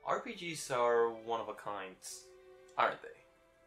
RPGs are one of a kind, aren't they?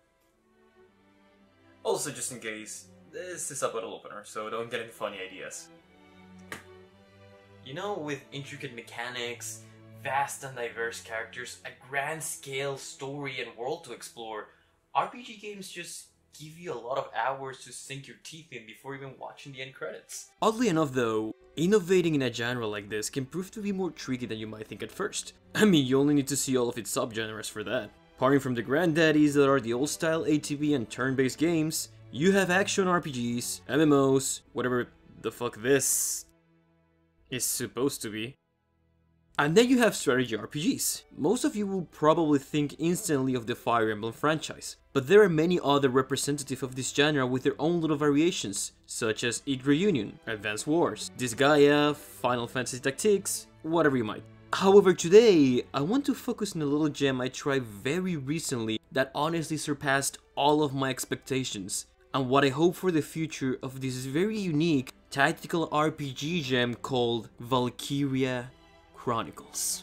Also, just in case, this is a bottle opener, so don't get any funny ideas. You know, with intricate mechanics, vast and diverse characters, a grand scale story and world to explore, RPG games just give you a lot of hours to sink your teeth in before even watching the end credits. Oddly enough though, innovating in a genre like this can prove to be more tricky than you might think at first. I mean, you only need to see all of its subgenres for that. Parting from the granddaddies that are the old style ATB and turn-based games, you have action RPGs, MMOs, whatever the fuck this is supposed to be. And then you have strategy RPGs. Most of you will probably think instantly of the Fire Emblem franchise, but there are many other representatives of this genre with their own little variations, such as Ig Reunion, Advance Wars, Disgaea, Final Fantasy Tactics, whatever you might. However, today, I want to focus on a little gem I tried very recently that honestly surpassed all of my expectations, and what I hope for the future of this very unique tactical RPG gem called Valkyria Chronicles.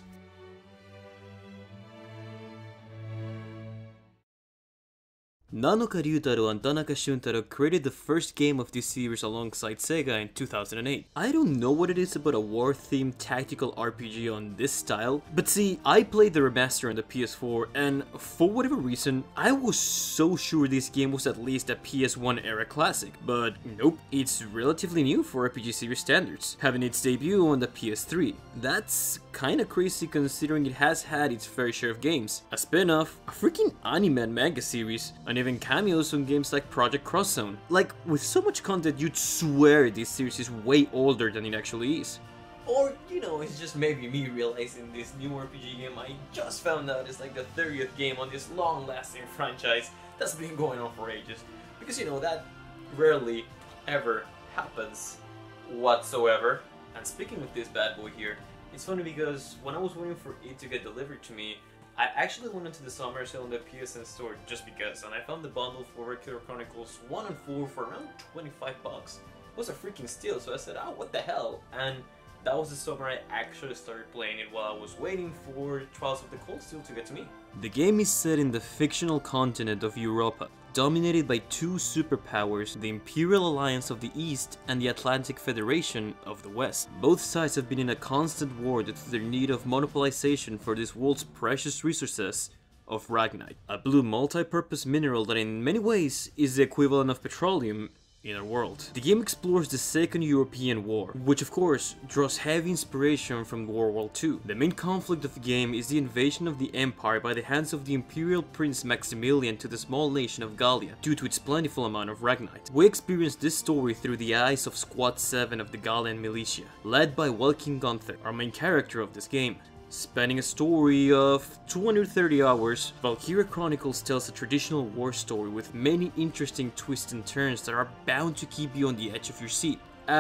Nanoka Ryutaro and Tanaka Shuntaro created the first game of this series alongside Sega in 2008. I don't know what it is about a war-themed tactical RPG on this style, but see, I played the remaster on the PS4 and for whatever reason, I was so sure this game was at least a PS1 era classic, but nope, it's relatively new for RPG series standards, having its debut on the PS3. That's kinda crazy considering it has had its fair share of games, a spin-off, a freaking anime and manga series, and even cameos on games like Project Cross Zone. Like, with so much content, you'd swear this series is way older than it actually is. Or, you know, it's just maybe me realizing this new RPG game I just found out is like the 30th game on this long-lasting franchise that's been going on for ages. Because, you know, that rarely ever happens whatsoever. And speaking of this bad boy here, it's funny because when I was waiting for it to get delivered to me, I actually went into the summer sale in the PSN store just because, and I found the bundle for Valkyria Chronicles 1 and 4 for around 25 bucks. It was a freaking steal, so I said, oh, what the hell? And that was the summer I actually started playing it while I was waiting for Trials of the Cold Steel to get to me. The game is set in the fictional continent of Europa, dominated by two superpowers, the Imperial Alliance of the East and the Atlantic Federation of the West. Both sides have been in a constant war due to their need of monopolization for this world's precious resources of Ragnite, a blue multi-purpose mineral that in many ways is the equivalent of petroleum in our world. The game explores the Second European War, which of course draws heavy inspiration from World War II. The main conflict of the game is the invasion of the Empire by the hands of the Imperial Prince Maximilian to the small nation of Gallia, due to its plentiful amount of Ragnite. We experience this story through the eyes of Squad 7 of the Gallian militia, led by Welkin Gunther, our main character of this game. Spanning a story of 230 hours, Valkyria Chronicles tells a traditional war story with many interesting twists and turns that are bound to keep you on the edge of your seat,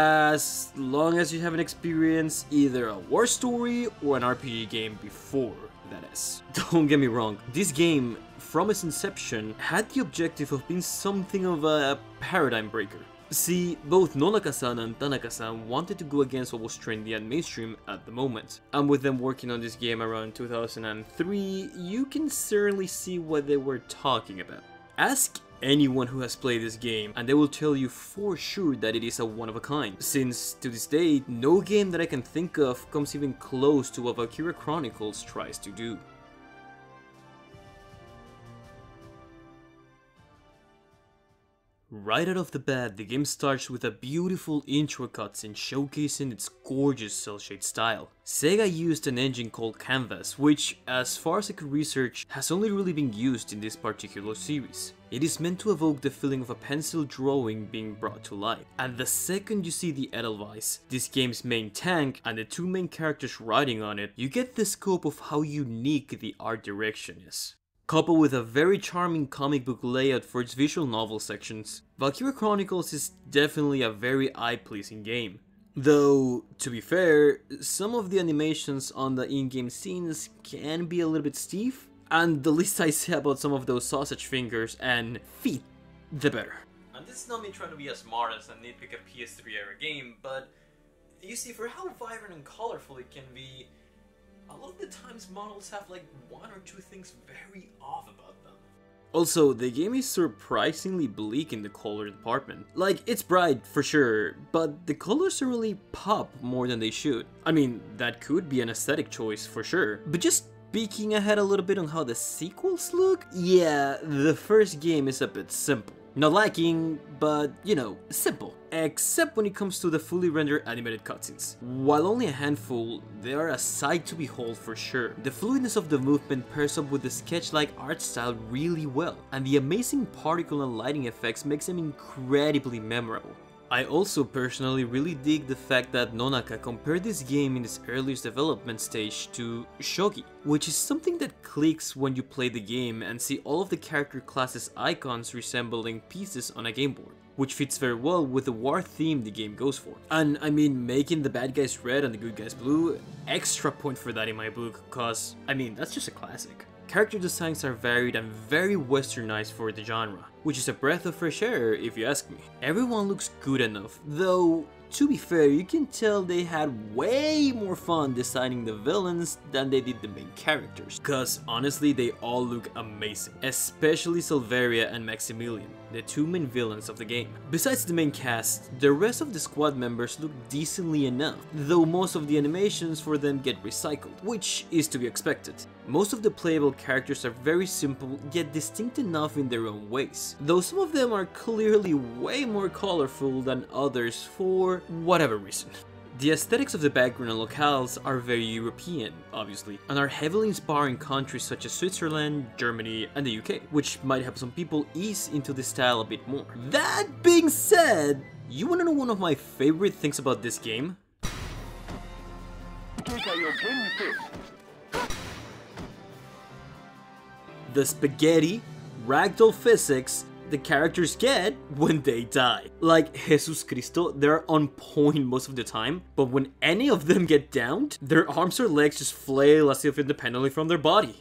as long as you haven't experienced either a war story or an RPG game before, that is. Don't get me wrong, this game, from its inception, had the objective of being something of a paradigm breaker. See, both Nonaka-san and Tanaka-san wanted to go against what was trendy and mainstream at the moment. And with them working on this game around 2003, you can certainly see what they were talking about. Ask anyone who has played this game and they will tell you for sure that it is a one of a kind, since to this day, no game that I can think of comes even close to what Valkyria Chronicles tries to do. Right out of the bat, the game starts with a beautiful intro cutscene showcasing its gorgeous cel-shade style. Sega used an engine called Canvas, which, as far as I could research, has only really been used in this particular series. It is meant to evoke the feeling of a pencil drawing being brought to life. And the second you see the Edelweiss, this game's main tank, and the two main characters riding on it, you get the scope of how unique the art direction is. Coupled with a very charming comic book layout for its visual novel sections, Valkyria Chronicles is definitely a very eye-pleasing game. Though, to be fair, some of the animations on the in-game scenes can be a little bit stiff, and the least I say about some of those sausage fingers and feet, the better. And this is not me trying to be as smart as a nitpick a PS3 era game, but you see, for how vibrant and colorful it can be, a lot of the times models have like one or two things very off about them. Also, the game is surprisingly bleak in the color department. Like, it's bright for sure, but the colors don't really pop more than they should. I mean, that could be an aesthetic choice for sure, but just peeking ahead a little bit on how the sequels look, yeah, the first game is a bit simple. Not lacking, but, you know, simple. Except when it comes to the fully rendered animated cutscenes. While only a handful, they are a sight to behold for sure. The fluidness of the movement pairs up with the sketch-like art style really well, and the amazing particle and lighting effects makes them incredibly memorable. I also personally really dig the fact that Nonaka compared this game in its earliest development stage to shogi, which is something that clicks when you play the game and see all of the character classes' icons resembling pieces on a game board, which fits very well with the war theme the game goes for. And I mean, making the bad guys red and the good guys blue, extra point for that in my book, cause I mean, that's just a classic. Character designs are varied and very westernized for the genre, which is a breath of fresh air if you ask me. Everyone looks good enough, though to be fair, you can tell they had way more fun designing the villains than they did the main characters, cause honestly they all look amazing, especially Silveria and Maximilian, the two main villains of the game. Besides the main cast, the rest of the squad members look decently enough, though most of the animations for them get recycled, which is to be expected. Most of the playable characters are very simple yet distinct enough in their own ways, though some of them are clearly way more colorful than others for whatever reason. The aesthetics of the background and locales are very European, obviously, and are heavily inspiring countries such as Switzerland, Germany, and the UK, which might help some people ease into the style a bit more. That being said, you wanna know one of my favorite things about this game? The spaghetti, ragdoll physics the characters get when they die. Like Jesus Cristo, they're on point most of the time, but when any of them get downed, their arms or legs just flail as if independently from their body.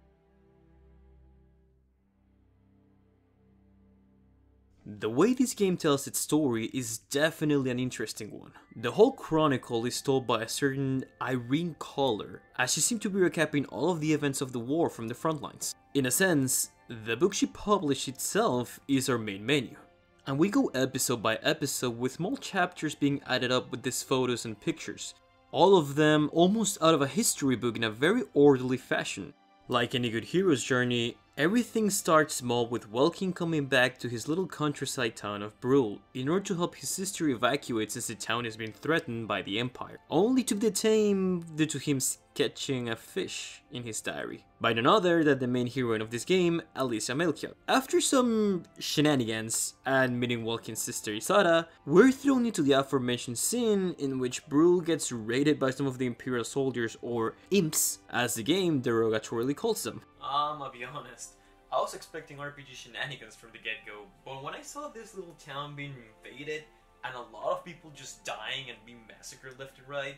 The way this game tells its story is definitely an interesting one. The whole chronicle is told by a certain Irene Collar, as she seemed to be recapping all of the events of the war from the front lines. In a sense, the book she published itself is our main menu. And we go episode by episode with small chapters being added up with these photos and pictures. All of them almost out of a history book in a very orderly fashion. Like any good hero's journey, everything starts small with Welkin coming back to his little countryside town of Brule in order to help his sister evacuate since the town is being threatened by the Empire, only to be detained due to him sketching a fish in his diary by none other than the main heroine of this game, Alicia Melchior. After some shenanigans and meeting Welkin's sister Isara, we're thrown into the aforementioned scene in which Brule gets raided by some of the Imperial soldiers, or imps, as the game derogatorily calls them. I'll be honest, I was expecting RPG shenanigans from the get-go, but when I saw this little town being invaded and a lot of people just dying and being massacred left and right,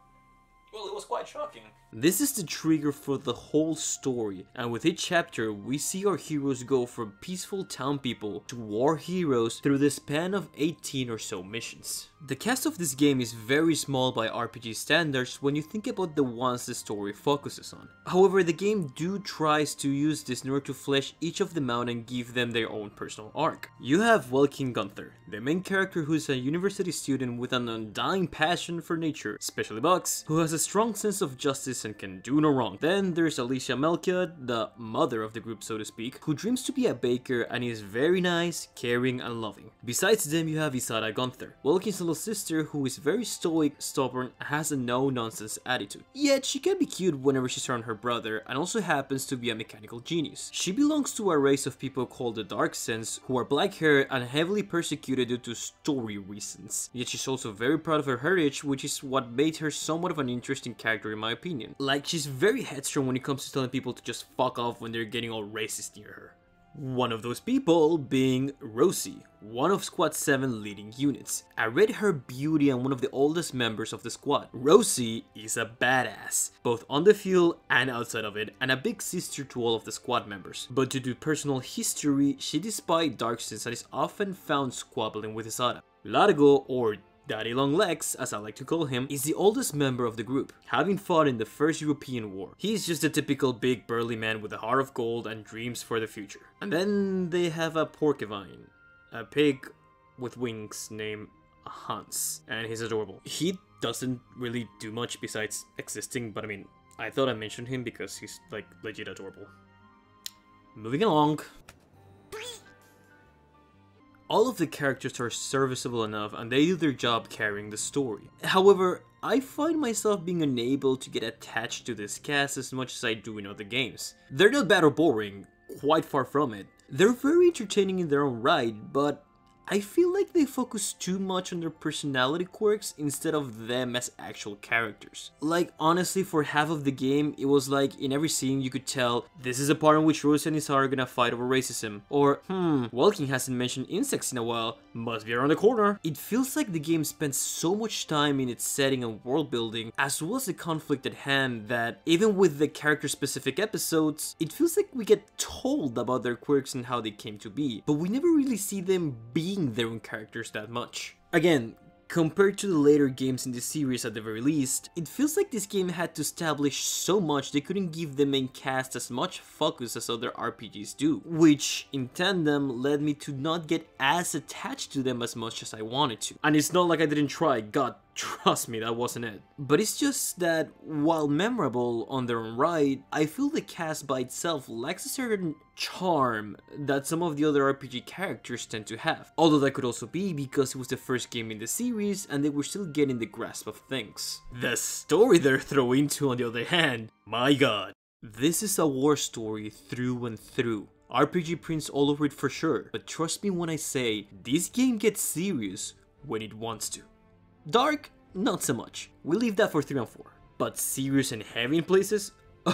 well, it was quite shocking. This is the trigger for the whole story, and with each chapter, we see our heroes go from peaceful town people to war heroes through the span of 18 or so missions. The cast of this game is very small by RPG standards when you think about the ones the story focuses on. However, the game tries to use this in order to flesh each of them out and give them their own personal arc. You have Welkin Gunther, the main character who is a university student with an undying passion for nature, especially bugs, who has a strong sense of justice and can do no wrong. Then there's Alicia Melchior, the mother of the group so to speak, who dreams to be a baker and is very nice, caring and loving. Besides them you have Isara Gunther, Welkin's little sister who is very stoic, stubborn and has a no-nonsense attitude. Yet she can be cute whenever she's around her brother and also happens to be a mechanical genius. She belongs to a race of people called the Dark Sense who are black haired and heavily persecuted due to story reasons. Yet she's also very proud of her heritage, which is what made her somewhat of an interesting character in my opinion. Like, she's very headstrong when it comes to telling people to just fuck off when they're getting all racist near her. One of those people being Rosie, one of Squad 7 leading units. I read her beauty and one of the oldest members of the squad. Rosie is a badass, both on the field and outside of it, and a big sister to all of the squad members. But due to personal history, she despises Dark Sense and is often found squabbling with Isara. Largo, or Daddy Long Legs, as I like to call him, is the oldest member of the group, having fought in the First European War. He's just a typical big burly man with a heart of gold and dreams for the future. And then they have a porcupine, a pig with wings named Hans, and he's adorable. He doesn't really do much besides existing, but I mean, I thought I mentioned him because he's like legit adorable. Moving along. All of the characters are serviceable enough and they do their job carrying the story. However, I find myself being unable to get attached to this cast as much as I do in other games. They're not bad or boring, quite far from it. They're very entertaining in their own right, but I feel like they focus too much on their personality quirks instead of them as actual characters. Like, honestly, for half of the game, it was like in every scene you could tell this is a part in which Rose and Isara are gonna fight over racism. Or, Walking hasn't mentioned insects in a while, must be around the corner. It feels like the game spends so much time in its setting and world building, as well as the conflict at hand, that even with the character-specific episodes, it feels like we get told about their quirks and how they came to be, but we never really see them being their own characters that much. Again, compared to the later games in the series at the very least, it feels like this game had to establish so much they couldn't give the main cast as much focus as other RPGs do, which in tandem led me to not get as attached to them as much as I wanted to. And it's not like I didn't try, God, trust me, that wasn't it. But it's just that, while memorable on their own right, I feel the cast by itself lacks a certain charm that some of the other RPG characters tend to have. Although that could also be because it was the first game in the series and they were still getting the grasp of things. The story they're throwing into, on the other hand, my god. This is a war story through and through. RPG prints all over it for sure, but trust me when I say, this game gets serious when it wants to. Dark? Not so much. We'll leave that for 3 and 4. But serious and heavy in places?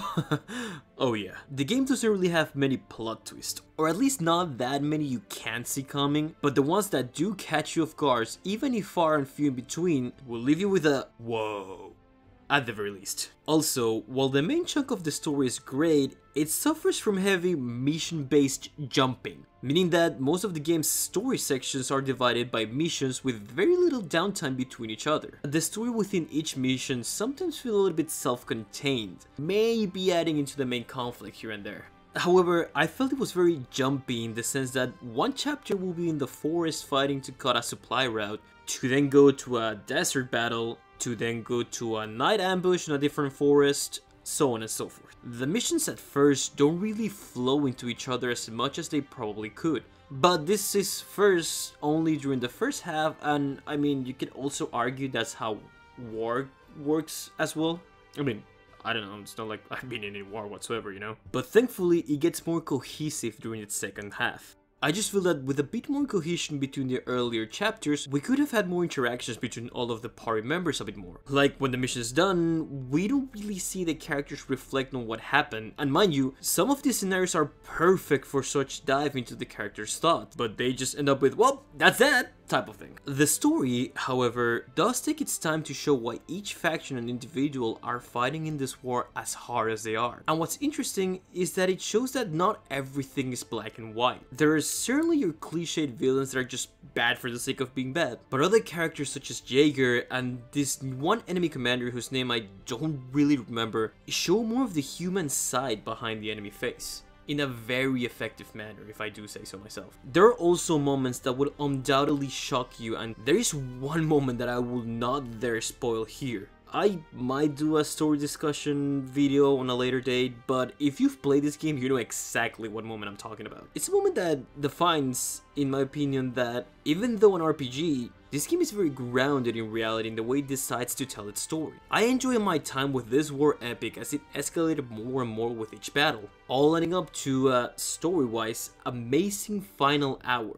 Oh yeah. The game doesn't really have many plot twists, or at least not that many you can't see coming, but the ones that do catch you off guard, even if far and few in between, will leave you with a whoa, at the very least. Also, while the main chunk of the story is great, it suffers from heavy mission-based jumping, meaning that most of the game's story sections are divided by missions with very little downtime between each other. The story within each mission sometimes feels a little bit self-contained, maybe adding into the main conflict here and there. However, I felt it was very jumpy in the sense that one chapter will be in the forest fighting to cut a supply route, to then go to a desert battle, to then go to a night ambush in a different forest, so on and so forth. The missions at first don't really flow into each other as much as they probably could, but this is first only during the first half, and I mean, you could also argue that's how war works as well. I mean, I don't know, it's not like I've been in any war whatsoever, you know? But thankfully, it gets more cohesive during its second half. I just feel that with a bit more cohesion between the earlier chapters, we could have had more interactions between all of the party members a bit more. Like, when the mission is done, we don't really see the characters reflect on what happened, and mind you, some of these scenarios are perfect for such dive into the character's thought, but they just end up with, well, that's that, type of thing. The story, however, does take its time to show why each faction and individual are fighting in this war as hard as they are. And what's interesting is that it shows that not everything is black and white. There are certainly your cliched villains that are just bad for the sake of being bad, but other characters such as Jaeger and this one enemy commander whose name I don't really remember show more of the human side behind the enemy face, in a very effective manner, if I do say so myself. There are also moments that will undoubtedly shock you, and there is one moment that I will not dare spoil here. I might do a story discussion video on a later date, but if you've played this game, you know exactly what moment I'm talking about. It's a moment that defines, in my opinion, that even though an RPG, this game is very grounded in reality in the way it decides to tell its story. I enjoy my time with this war epic as it escalated more and more with each battle, all ending up to a story-wise amazing final hour.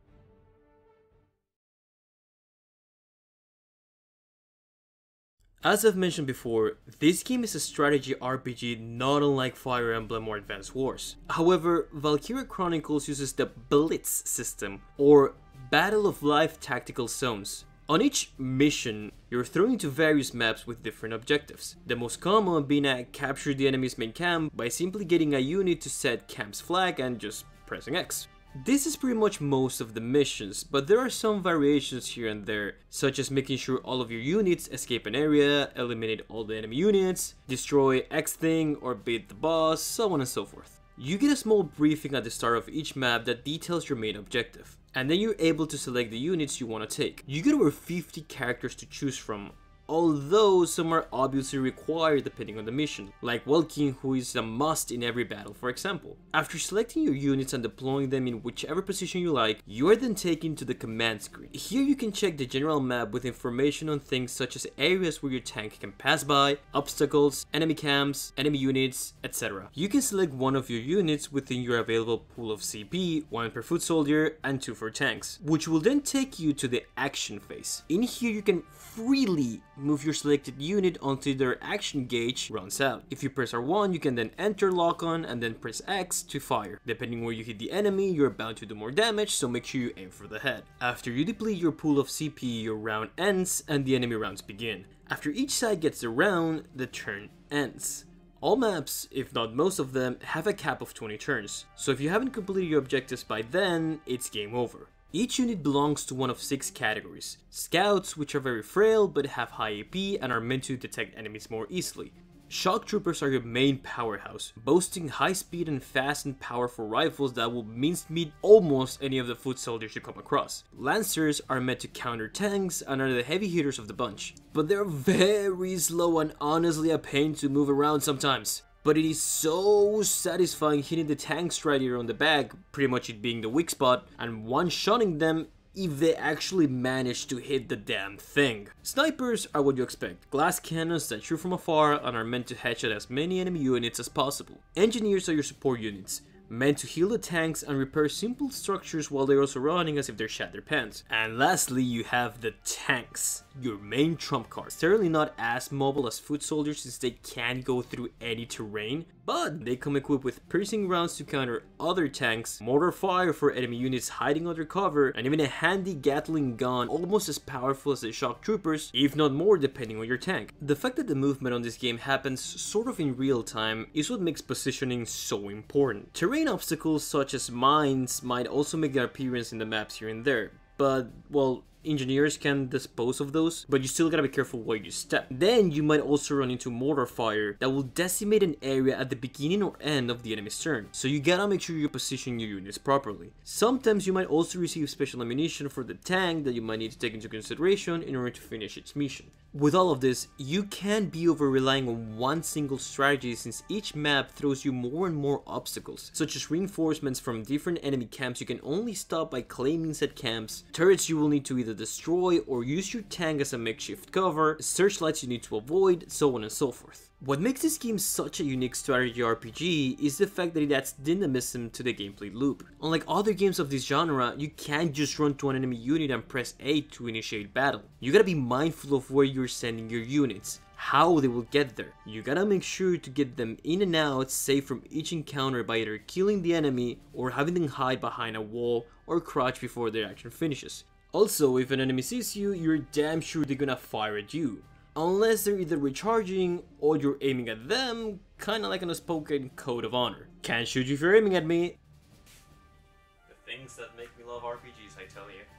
As I've mentioned before, this game is a strategy RPG not unlike Fire Emblem or Advance Wars. However, Valkyria Chronicles uses the Blitz system, or Battle of Life tactical zones. On each mission, you're thrown into various maps with different objectives. The most common being a capture the enemy's main camp by simply getting a unit to set camp's flag and just pressing X. This is pretty much most of the missions, but there are some variations here and there, such as making sure all of your units escape an area, eliminate all the enemy units, destroy X thing or beat the boss, so on and so forth. You get a small briefing at the start of each map that details your main objective, and then you're able to select the units you want to take. You get over 50 characters to choose from, although some are obviously required depending on the mission, like Valkyria, who is a must in every battle for example. After selecting your units and deploying them in whichever position you like, you are then taken to the command screen. Here you can check the general map with information on things such as areas where your tank can pass by, obstacles, enemy camps, enemy units, etc. You can select one of your units within your available pool of CP, 1 per foot soldier and 2 for tanks, which will then take you to the action phase. In here you can freely move your selected unit until their action gauge runs out. If you press R1, you can then enter lock on and then press X to fire. Depending where you hit the enemy, you're bound to do more damage, so make sure you aim for the head. After you deplete your pool of CP, your round ends and the enemy rounds begin. After each side gets a round, the turn ends. All maps, if not most of them, have a cap of 20 turns, so if you haven't completed your objectives by then, it's game over. Each unit belongs to one of 6 categories. Scouts, which are very frail but have high AP and are meant to detect enemies more easily. Shock troopers are your main powerhouse, boasting high speed and fast and powerful rifles that will mincemeat almost any of the foot soldiers you come across. Lancers are meant to counter tanks and are the heavy hitters of the bunch, but they're very slow and honestly a pain to move around sometimes. But it is so satisfying hitting the tanks right here on the back, pretty much it being the weak spot, and one-shotting them if they actually manage to hit the damn thing. Snipers are what you expect, glass cannons that shoot from afar and are meant to headshot as many enemy units as possible. Engineers are your support units, meant to heal the tanks and repair simple structures while they're also running as if they're shat their pants. And lastly, you have the tanks, your main trump card. Certainly not as mobile as foot soldiers since they can't go through any terrain, but they come equipped with piercing rounds to counter other tanks, mortar fire for enemy units hiding under cover, and even a handy Gatling gun almost as powerful as the shock troopers, if not more depending on your tank. The fact that the movement on this game happens sort of in real time is what makes positioning so important. Terrain obstacles such as mines might also make their appearance in the maps here and there, but well, engineers can dispose of those, but you still gotta be careful where you step. Then you might also run into mortar fire that will decimate an area at the beginning or end of the enemy's turn, so you gotta make sure you position your units properly. Sometimes you might also receive special ammunition for the tank that you might need to take into consideration in order to finish its mission. With all of this, you can't be over relying on one single strategy since each map throws you more and more obstacles, such as reinforcements from different enemy camps you can only stop by claiming said camps, turrets you will need to either destroy or use your tank as a makeshift cover, searchlights you need to avoid, so on and so forth. What makes this game such a unique strategy RPG is the fact that it adds dynamism to the gameplay loop. Unlike other games of this genre, you can't just run to an enemy unit and press A to initiate battle. You gotta be mindful of where you're sending your units, how they will get there. You gotta make sure to get them in and out safe from each encounter by either killing the enemy or having them hide behind a wall or crouch before their action finishes. Also, if an enemy sees you, you're damn sure they're gonna fire at you. Unless they're either recharging or you're aiming at them, kinda like an unspoken code of honor. Can't shoot you if you're aiming at me. The things that make me love RPGs, I tell you.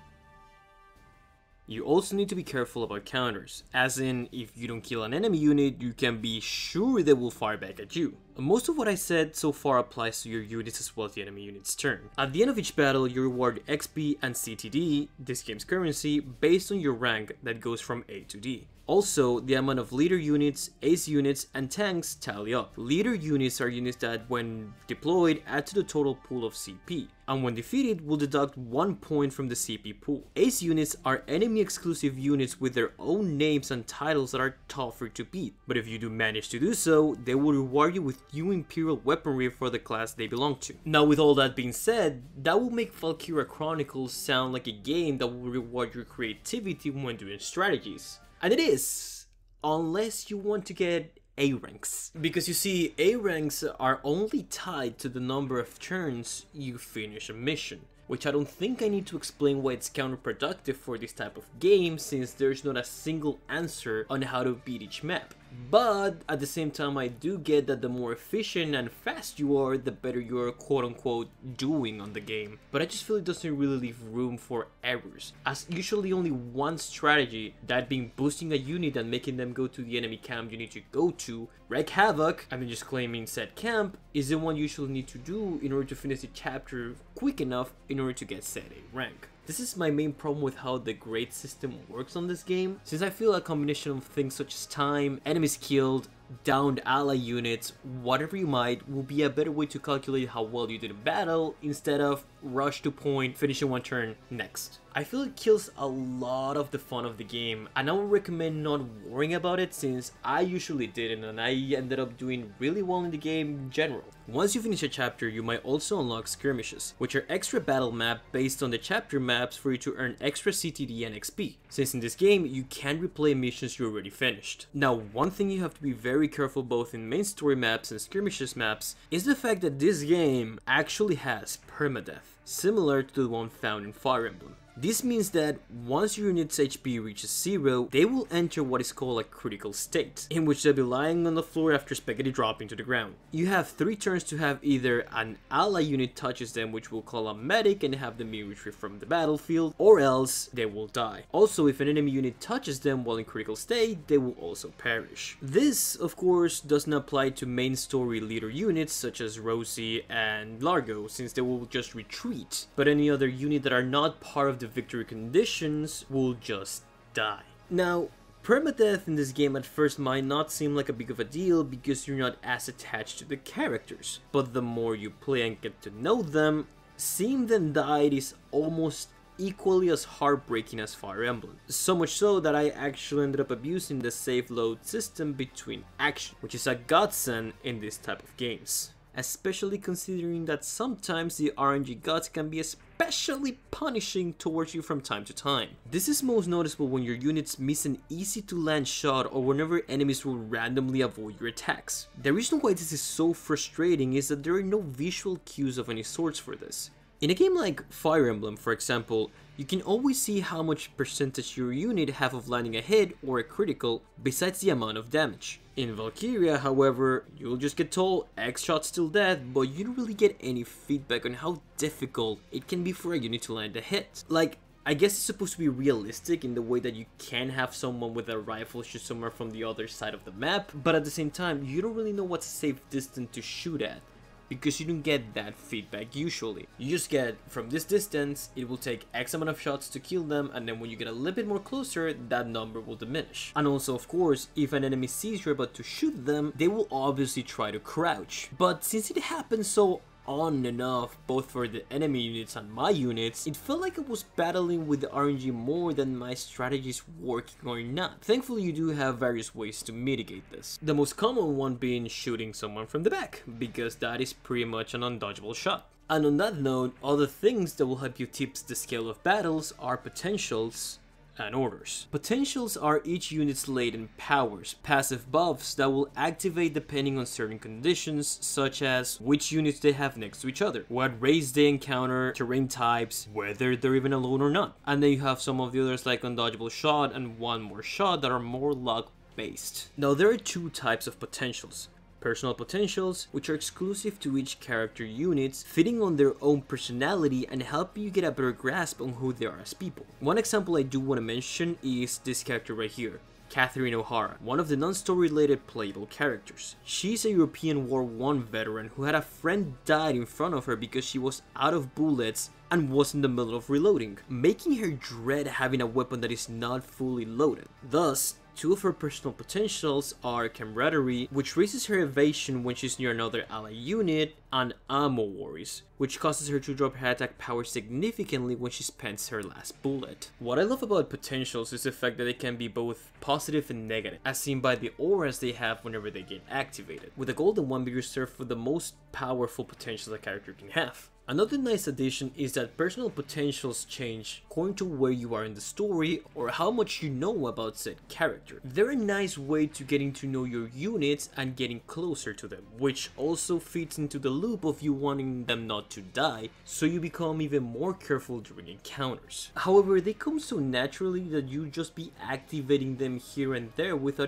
You also need to be careful about counters, as in, if you don't kill an enemy unit, you can be sure they will fire back at you. Most of what I said so far applies to your units as well as the enemy unit's turn. At the end of each battle, you reward XP and CTD, this game's currency, based on your rank that goes from A to D. Also, the amount of leader units, ace units, and tanks tally up. Leader units are units that, when deployed, add to the total pool of CP, and when defeated, will deduct 1 point from the CP pool. Ace units are enemy-exclusive units with their own names and titles that are tougher to beat, but if you do manage to do so, they will reward you with new Imperial weaponry for the class they belong to. Now, with all that being said, that will make Valkyria Chronicles sound like a game that will reward your creativity when doing strategies. And it is, unless you want to get A ranks. Because you see, A ranks are only tied to the number of turns you finish a mission, which I don't think I need to explain why it's counterproductive for this type of game since there's not a single answer on how to beat each map. But at the same time, I do get that the more efficient and fast you are, the better you're quote-unquote doing on the game. But I just feel it doesn't really leave room for errors, as usually only one strategy, that being boosting a unit and making them go to the enemy camp you need to go to, wreak havoc, and then just claiming said camp, is the one you usually need to do in order to finish the chapter quick enough in order to get said A rank. This is my main problem with how the grade system works on this game, since I feel a combination of things such as time, enemies killed, downed ally units, whatever you might, will be a better way to calculate how well you did in battle instead of rush to point, finish in one turn, next. I feel it kills a lot of the fun of the game, and I would recommend not worrying about it since I usually didn't and I ended up doing really well in the game in general. Once you finish a chapter, you might also unlock skirmishes, which are extra battle map based on the chapter maps for you to earn extra CTD and XP, since in this game you can replay missions you already finished. Now, one thing you have to be very careful both in main story maps and skirmishes maps is the fact that this game actually has permadeath, similar to the one found in Fire Emblem. This means that once your unit's HP reaches 0, they will enter what is called a critical state, in which they'll be lying on the floor after spaghetti dropping to the ground. You have 3 turns to have either an ally unit touches them, which we'll call a medic, and have them be retrieved from the battlefield, or else they will die. Also, if an enemy unit touches them while in critical state, they will also perish. This, of course, doesn't apply to main story leader units such as Rosie and Largo, since they will just retreat, but any other unit that are not part of the victory conditions will just die. Now, permadeath in this game at first might not seem like a big of a deal because you're not as attached to the characters, but the more you play and get to know them, seeing them die is almost equally as heartbreaking as Fire Emblem. So much so that I actually ended up abusing the save load system between action, which is a godsend in this type of games. Especially considering that sometimes the RNG gods can be especially punishing towards you from time to time. This is most noticeable when your units miss an easy to land shot or whenever enemies will randomly avoid your attacks. The reason why this is so frustrating is that there are no visual cues of any sorts for this. In a game like Fire Emblem, for example, you can always see how much percentage your unit have of landing a hit or a critical besides the amount of damage. In Valkyria, however, you'll just get told X shot still dead, but you don't really get any feedback on how difficult it can be for a unit to land a hit. Like, I guess it's supposed to be realistic in the way that you can have someone with a rifle shoot somewhere from the other side of the map, but at the same time, you don't really know what's a safe distance to shoot at, because you don't get that feedback usually. You just get, from this distance, it will take X amount of shots to kill them, and then when you get a little bit more closer, that number will diminish. And also, of course, if an enemy sees you're about to shoot them, they will obviously try to crouch. But since it happens so on and off, both for the enemy units and my units, it felt like I was battling with the RNG more than my strategies working or not. Thankfully, you do have various ways to mitigate this. The most common one being shooting someone from the back, because that is pretty much an undodgeable shot. And on that note, other things that will help you tips the scale of battles are potentials and orders. Potentials are each unit's latent powers, passive buffs that will activate depending on certain conditions, such as which units they have next to each other, what race they encounter, terrain types, whether they're even alone or not. And then you have some of the others like undodgeable shot and one more shot that are more luck based. Now there are 2 types of potentials. Personal potentials, which are exclusive to each character units, fitting on their own personality and helping you get a better grasp on who they are as people. One example I do want to mention is this character right here, Catherine O'Hara, one of the non-story related playable characters. She's a European War I veteran who had a friend died in front of her because she was out of bullets and was in the middle of reloading, making her dread having a weapon that is not fully loaded. Thus, 2 of her personal potentials are camaraderie, which raises her evasion when she's near another ally unit, and ammo worries, which causes her to drop her attack power significantly when she spends her last bullet. What I love about potentials is the fact that they can be both positive and negative, as seen by the auras they have whenever they get activated, with the golden one being reserved for the most powerful potentials a character can have. Another nice addition is that personal potentials change according to where you are in the story or how much you know about said character. They're a nice way to getting to know your units and getting closer to them, which also fits into the loop of you wanting them not to die, so you become even more careful during encounters. However, they come so naturally that you just be activating them here and there without even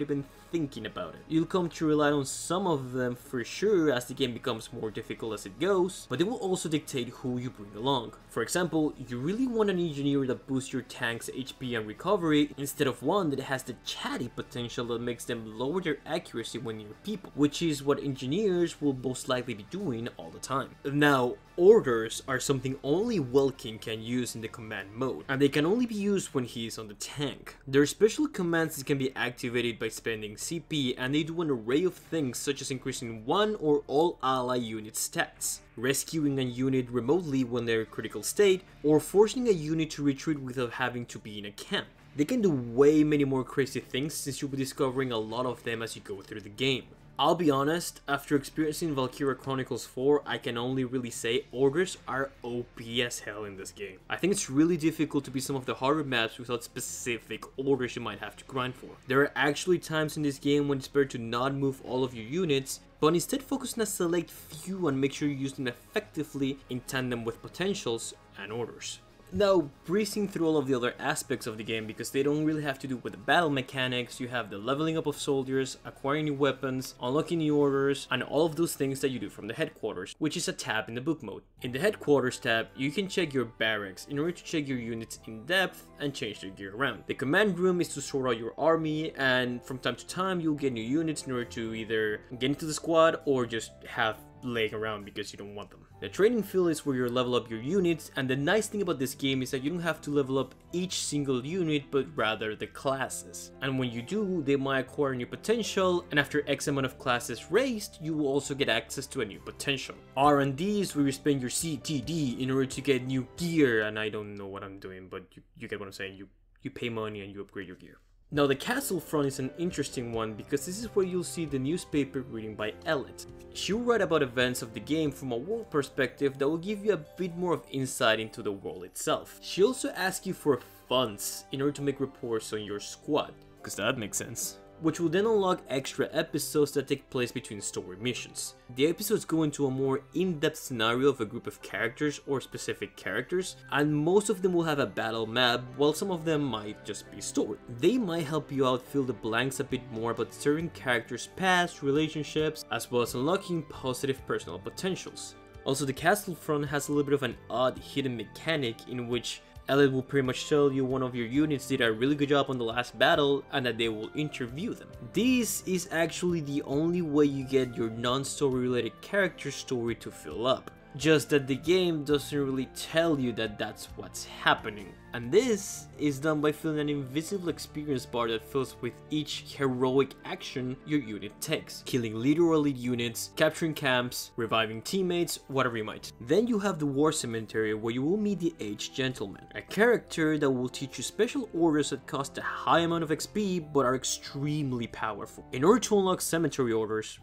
thinking about it. You'll come to rely on some of them for sure as the game becomes more difficult as it goes, but they will also dictate who you bring along. For example, you really want an engineer that boosts your tank's HP and recovery instead of one that has the chatty potential that makes them lower their accuracy when near people, which is what engineers will most likely be doing all the time. Now, orders are something only Welkin can use in the command mode, and they can only be used when he is on the tank. There are special commands that can be activated by spending CP, and they do an array of things such as increasing one or all ally unit stats, rescuing a unit remotely when they're in critical state, or forcing a unit to retreat without having to be in a camp. They can do way many more crazy things since you'll be discovering a lot of them as you go through the game. I'll be honest, after experiencing Valkyria Chronicles 4, I can only really say orders are OP as hell in this game. I think it's really difficult to beat some of the harder maps without specific orders you might have to grind for. There are actually times in this game when it's better to not move all of your units, but instead focus on a select few and make sure you use them effectively in tandem with potentials and orders. Now, breezing through all of the other aspects of the game because they don't really have to do with the battle mechanics, you have the leveling up of soldiers, acquiring new weapons, unlocking new orders, and all of those things that you do from the headquarters, which is a tab in the book mode. In the headquarters tab, you can check your barracks in order to check your units in depth and change their gear around. The command room is to sort out your army, and from time to time you'll get new units in order to either get into the squad or just have laying around because you don't want them. The training field is where you level up your units, and the nice thing about this game is that you don't have to level up each single unit but rather the classes. And when you do, they might acquire new potential, and after X amount of classes raised, you will also get access to a new potential. R&D is where you spend your CTD in order to get new gear, and I don't know what I'm doing, but you get what I'm saying. You pay money and you upgrade your gear. Now, the castle front is an interesting one because this is where you'll see the newspaper reading by Elliot. She'll write about events of the game from a world perspective that will give you a bit more of insight into the world itself. She also asks you for funds in order to make reports on your squad, because that makes sense, which will then unlock extra episodes that take place between story missions. The episodes go into a more in-depth scenario of a group of characters or specific characters, and most of them will have a battle map, while some of them might just be story. They might help you out fill the blanks a bit more about certain characters' past, relationships, as well as unlocking positive personal potentials. Also, the castle front has a little bit of an odd hidden mechanic in which Elliot will pretty much tell you one of your units did a really good job on the last battle and that they will interview them. This is actually the only way you get your non-story related character story to fill up. Just that the game doesn't really tell you that that's what's happening. And this is done by filling an invisible experience bar that fills with each heroic action your unit takes. Killing literally units, capturing camps, reviving teammates, whatever you might. Then you have the War Cemetery where you will meet the Aged Gentleman, a character that will teach you special orders that cost a high amount of XP but are extremely powerful. In order to unlock cemetery orders,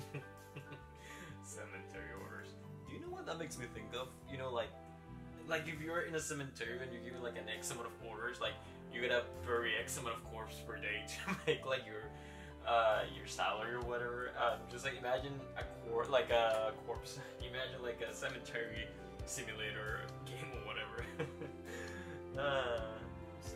that makes me think of, you know, like if you're in a cemetery and you're given like an X amount of orders, like you gotta bury X amount of corpses per day to make like your salary or whatever. Just like imagine a corpse. Imagine like a cemetery simulator game or whatever. So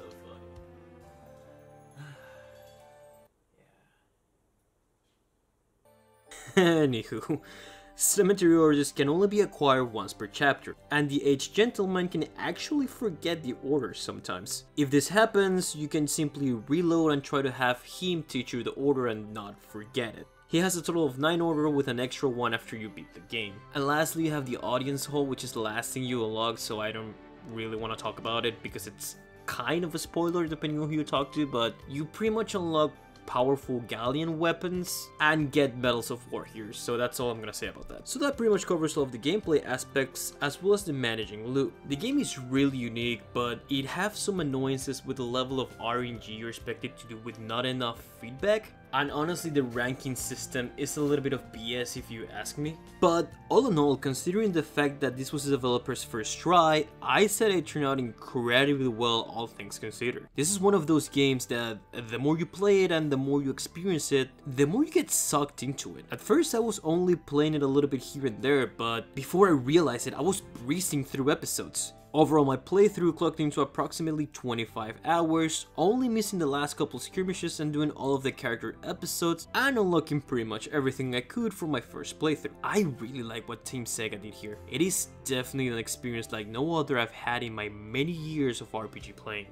funny. Anywho. Cemetery orders can only be acquired once per chapter, and the Aged Gentleman can actually forget the orders sometimes. If this happens, you can simply reload and try to have him teach you the order and not forget it. He has a total of 9 orders with an extra 1 after you beat the game. And lastly, you have the Audience Hall, which is the last thing you unlock, so I don't really want to talk about it because it's kind of a spoiler depending on who you talk to, but you pretty much unlock powerful galleon weapons and get medals of war here, so that's all I'm gonna say about that. So that pretty much covers all of the gameplay aspects as well as the managing loot. The game is really unique, but it has some annoyances with the level of RNG you're expected to do with not enough feedback, and honestly the ranking system is a little bit of BS if you ask me. But all in all, considering the fact that this was the developer's first try, I said it turned out incredibly well, all things considered. This is one of those games that the more you play it and the more you experience it, the more you get sucked into it. At first I was only playing it a little bit here and there, but before I realized it, I was breezing through episodes. Overall, my playthrough clocked into approximately 25 hours, only missing the last couple skirmishes and doing all of the character episodes and unlocking pretty much everything I could for my first playthrough. I really like what Team Sega did here. It is definitely an experience like no other I've had in my many years of RPG playing.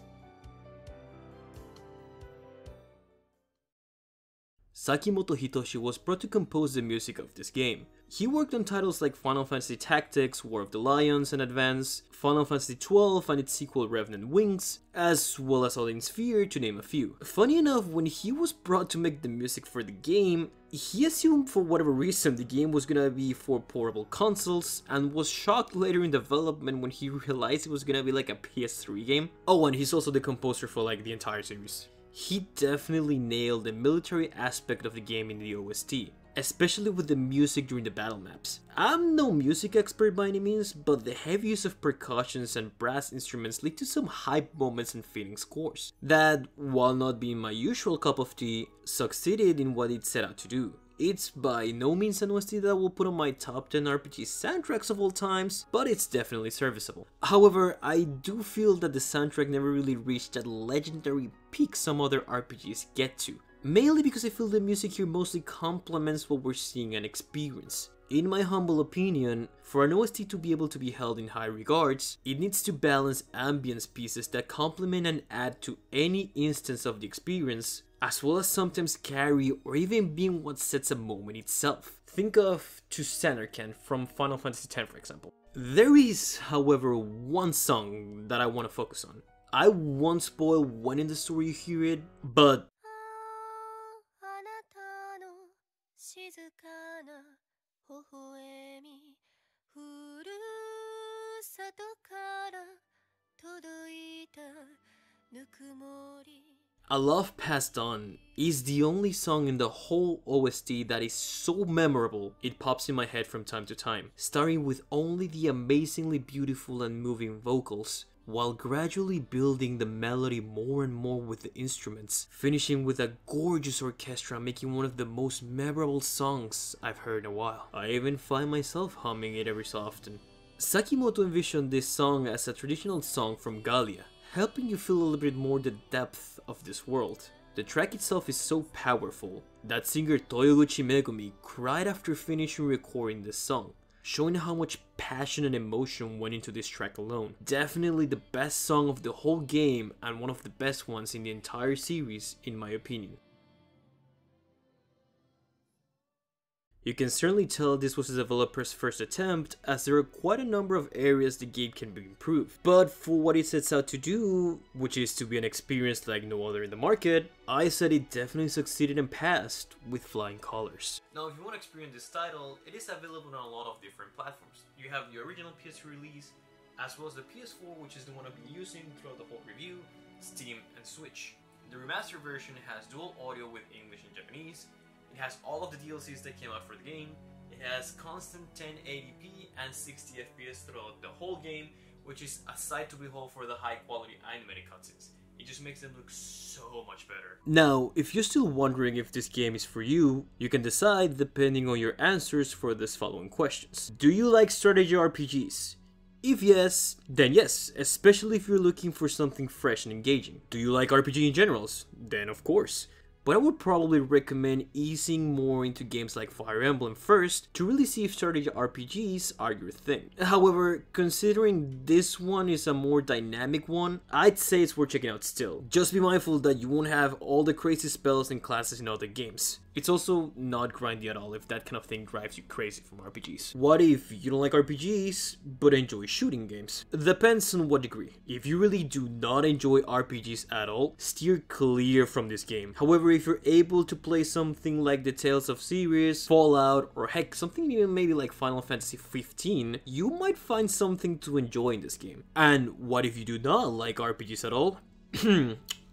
Sakimoto Hitoshi was brought to compose the music of this game. He worked on titles like Final Fantasy Tactics, War of the Lions and Advance, Final Fantasy XII and its sequel Revenant Wings, as well as Odin Sphere to name a few. Funny enough, when he was brought to make the music for the game, he assumed for whatever reason the game was gonna be for portable consoles and was shocked later in development when he realized it was gonna be like a PS3 game. Oh, and he's also the composer for like the entire series. He definitely nailed the military aspect of the game in the OST, especially with the music during the battle maps. I'm no music expert by any means, but the heavy use of percussions and brass instruments lead to some hype moments and fitting scores that, while not being my usual cup of tea, succeeded in what it set out to do. It's by no means an OST that will put on my top 10 RPG soundtracks of all times, but it's definitely serviceable. However, I do feel that the soundtrack never really reached that legendary peak some other RPGs get to, mainly because I feel the music here mostly complements what we're seeing and experience. In my humble opinion, for an OST to be able to be held in high regards, it needs to balance ambience pieces that complement and add to any instance of the experience, as well as sometimes carry or even being what sets a moment itself. Think of To Sanarkand from Final Fantasy X, for example. There is, however, one song that I want to focus on. I won't spoil when in the story you hear it, but A Love Passed On is the only song in the whole OST that is so memorable it pops in my head from time to time, starting with only the amazingly beautiful and moving vocals, while gradually building the melody more and more with the instruments, finishing with a gorgeous orchestra making one of the most memorable songs I've heard in a while. I even find myself humming it every so often. Sakimoto envisioned this song as a traditional song from Gallia, helping you feel a little bit more the depth of this world. The track itself is so powerful that singer Toyoguchi Megumi cried after finishing recording this song, showing how much passion and emotion went into this track alone. Definitely the best song of the whole game and one of the best ones in the entire series in my opinion. You can certainly tell this was the developer's first attempt, as there are quite a number of areas the game can be improved. But for what it sets out to do, which is to be an experience like no other in the market, I said it definitely succeeded and passed with flying colors. Now if you want to experience this title, it is available on a lot of different platforms. You have the original PS release, as well as the PS4, which is the one I've been using throughout the whole review, Steam and Switch. The remastered version has dual audio with English and Japanese. It has all of the DLCs that came out for the game. It has constant 1080p and 60 FPS throughout the whole game, which is a sight to behold for the high quality animated cutscenes. It just makes them look so much better. Now, if you're still wondering if this game is for you, you can decide depending on your answers for this following questions. Do you like strategy RPGs? If yes, then yes, especially if you're looking for something fresh and engaging. Do you like RPG in general? Then of course. But I would probably recommend easing more into games like Fire Emblem first to really see if strategy RPGs are your thing. However, considering this one is a more dynamic one, I'd say it's worth checking out still. Just be mindful that you won't have all the crazy spells and classes in other games. It's also not grindy at all if that kind of thing drives you crazy from RPGs. What if you don't like RPGs but enjoy shooting games? Depends on what degree. If you really do not enjoy RPGs at all, steer clear from this game. However, if you're able to play something like the Tales of Series, Fallout, or heck, something even maybe like Final Fantasy 15, you might find something to enjoy in this game. And what if you do not like RPGs at all?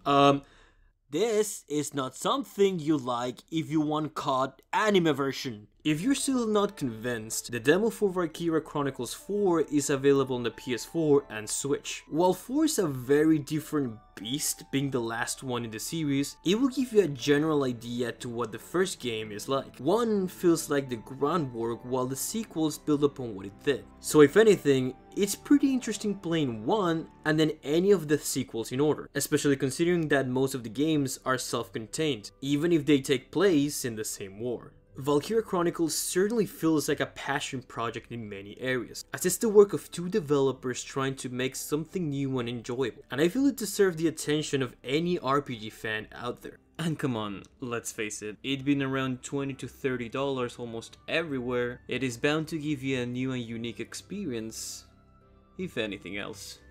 This is not something you like if you want COD anime version. If you're still not convinced, the demo for Valkyria Chronicles 4 is available on the PS4 and Switch. While 4 is a very different beast, being the last one in the series, it will give you a general idea to what the first game is like. 1 feels like the groundwork, while the sequels build upon what it did. So if anything, it's pretty interesting playing 1 and then any of the sequels in order, especially considering that most of the games are self-contained, even if they take place in the same war. Valkyria Chronicles certainly feels like a passion project in many areas, as it's the work of 2 developers trying to make something new and enjoyable, and I feel it deserves the attention of any RPG fan out there. And come on, let's face it, it's been around $20 to $30 almost everywhere. It is bound to give you a new and unique experience, if anything else.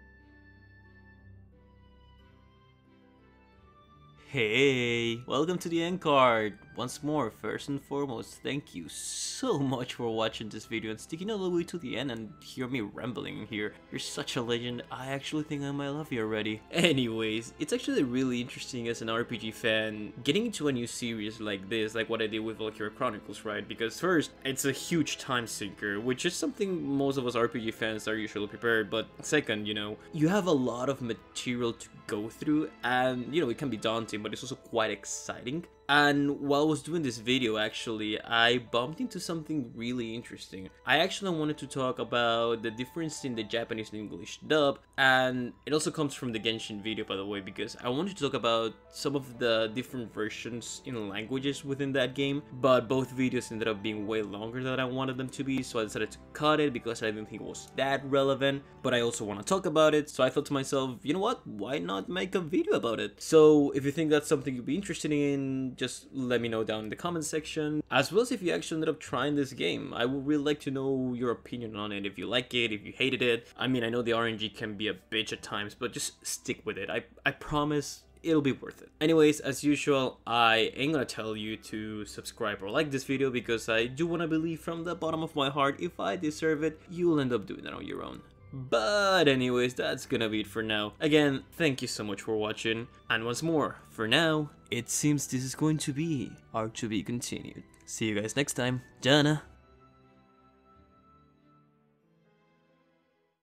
Hey, welcome to the end card. Once more, first and foremost, thank you so much for watching this video and sticking all the way to the end and hear me rambling here. You're such a legend, I actually think I might love you already. Anyways, it's actually really interesting as an RPG fan getting into a new series like this, like what I did with Valkyria Chronicles, right? Because first, it's a huge time sinker, which is something most of us RPG fans are usually prepared, but second, you know, you have a lot of material to go through and, you know, it can be daunting, but it's also quite exciting. And while I was doing this video, actually, I bumped into something really interesting. I actually wanted to talk about the difference in the Japanese and English dub, and it also comes from the Genshin video, by the way, because I wanted to talk about some of the different versions in languages within that game, but both videos ended up being way longer than I wanted them to be, so I decided to cut it because I didn't think it was that relevant, but I also want to talk about it, so I thought to myself, you know what, why not make a video about it? So if you think that's something you'd be interested in, just let me know down in the comment section, as well as if you actually ended up trying this game. I would really like to know your opinion on it, if you like it, if you hated it. I mean, I know the RNG can be a bitch at times, but just stick with it. I promise it'll be worth it. Anyways, as usual, I ain't gonna tell you to subscribe or like this video because I do want to believe from the bottom of my heart, if I deserve it, you'll end up doing that on your own. But anyways, that's gonna be it for now. Again, thank you so much for watching, and once more, for now, it seems this is going to be our to be continued. See you guys next time. Jana!